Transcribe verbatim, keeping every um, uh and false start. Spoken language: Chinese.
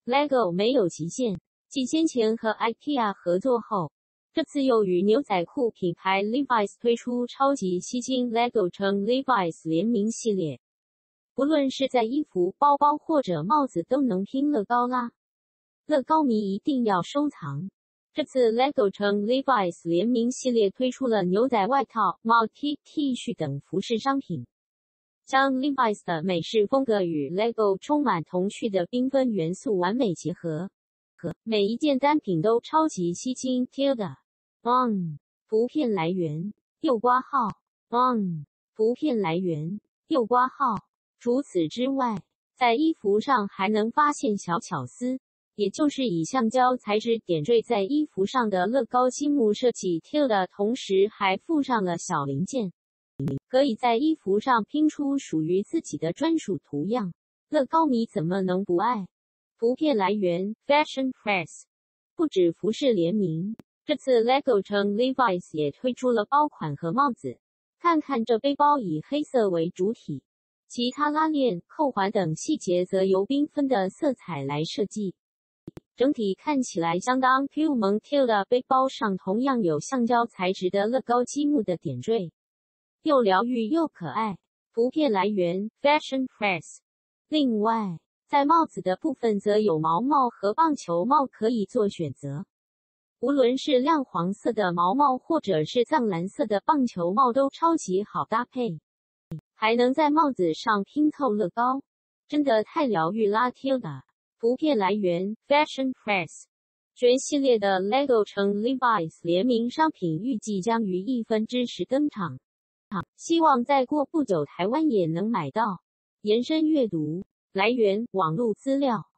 LEGO 没有极限，继先前和 IKEA 合作后，这次又与牛仔裤品牌 Levi's 推出超级吸睛 LEGO 称 Levi's 联名系列。不论是在衣服、包包或者帽子都能拼乐高啦！乐高迷一定要收藏。这次 LEGO 称 Levi's 联名系列推出了牛仔外套、帽 T、T 恤等服饰商品，将 Levi's 的美式风格与 LEGO 充满童趣的缤纷元素完美结合。每一件单品都超级吸睛 Tilda on 图片来源右括号 on 图片来源右括号。除此之外，在衣服上还能发现小巧思，也就是以橡胶材质点缀在衣服上的乐高积木设计 Tilda， 同时还附上了小零件，可以在衣服上拼出属于自己的专属图样。乐高迷怎么能不爱？图片来源 Fashion Press。 不止服饰联名，这次 LEGO 称 Levi's 也推出了包款和帽子。看看这背包以黑色为主体，其他拉链、扣环等细节则由缤纷的色彩来设计，整体看起来相当 Q 萌。 Tilda 背包上同样有橡胶材质的乐高积木的点缀，又疗愈又可爱。图片来源 Fashion Press。 另外，在帽子的部分则有毛帽和棒球帽可以做选择，无论是亮黄色的毛帽或者是藏蓝色的棒球帽都超级好搭配，还能在帽子上拼凑乐高，真的太疗愈啦 Tilda。 图片来源 Fashion Press。 全系列的 LEGO 称 Levi's 联名商品预计将于一分之十登场，希望再过不久台湾也能买到。延伸阅读来源网络资料。